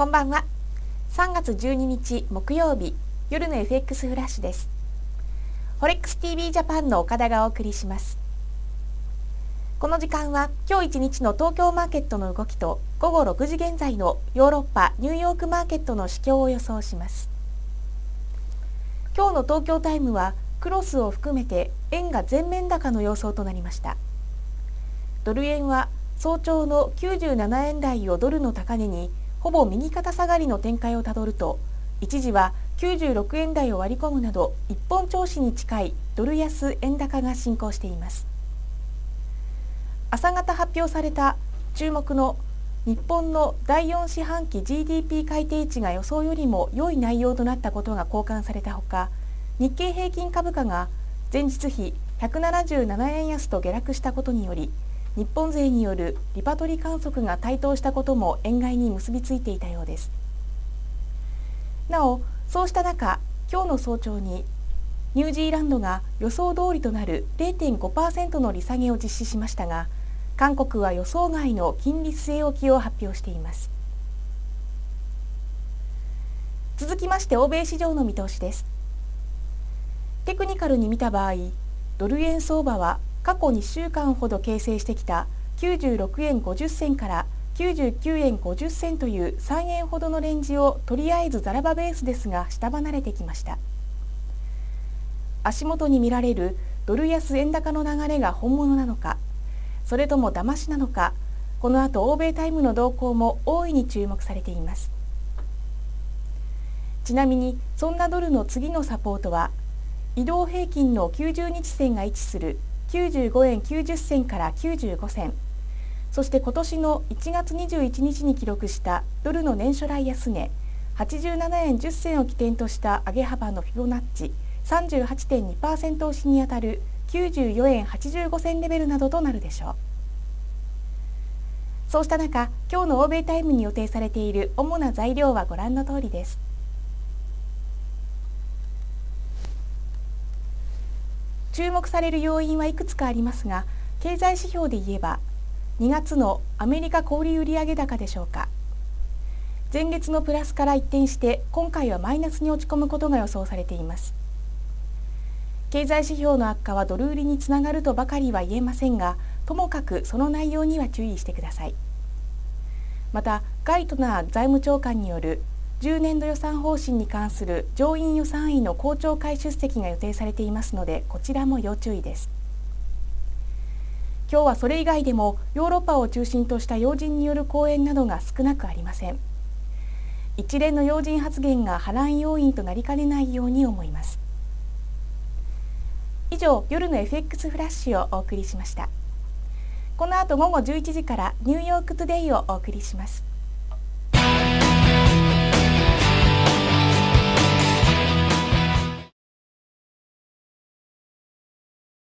こんばんは。3月12日木曜日、夜の FX フラッシュです。フォレックス TV ジャパンの岡田がお送りします。この時間は今日一日の東京マーケットの動きと午後6時現在のヨーロッパニューヨークマーケットの市況を予想します。今日の東京タイムはクロスを含めて円が全面高の様相となりました。ドル円は早朝の97円台をドルの高値にほぼ右肩下がりの展開をたどると、一時は96円台を割り込むなど一本調子に近いドル安円高が進行しています。朝方発表された注目の日本の第4四半期 GDP 改定値が予想よりも良い内容となったことが好感されたほか、日経平均株価が前日比177円安と下落したことにより、日本勢によるリパトリ観測が台頭したことも円買いに結びついていたようです。なお、そうした中、今日の早朝にニュージーランドが予想通りとなる 0.5% の利下げを実施しましたが、韓国は予想外の金利据え置きを発表しています。続きまして欧米市場の見通しです。テクニカルに見た場合、ドル円相場は過去2週間ほど形成してきた96円50銭から99円50銭という3円ほどのレンジをとりあえずザラバベースですが下離れてきました。足元に見られるドル安円高の流れが本物なのか、それとも騙しなのか、この後欧米タイムの動向も大いに注目されています。ちなみにそんなドルの次のサポートは移動平均の90日線が位置する95円90銭から95銭、そして今年の1月21日に記録したドルの年初来安値87円10銭を起点とした上げ幅のフィボナッチ 38.2% 押しにあたる94円85銭レベルなどとなるでしょう。そうした中、今日の欧米タイムに予定されている主な材料はご覧の通りです。注目される要因はいくつかありますが、経済指標で言えば2月のアメリカ小売売上高でしょうか。前月のプラスから一転して今回はマイナスに落ち込むことが予想されています。経済指標の悪化はドル売りにつながるとばかりは言えませんが、ともかくその内容には注意してください。またガイトナー財務長官による10年度予算方針に関する上院予算委の公聴会出席が予定されていますので、こちらも要注意です。今日はそれ以外でもヨーロッパを中心とした要人による講演などが少なくありません。一連の要人発言が波乱要因となりかねないように思います。以上、夜の FX フラッシュをお送りしました。この後午後11時からニューヨークトゥデイをお送りします。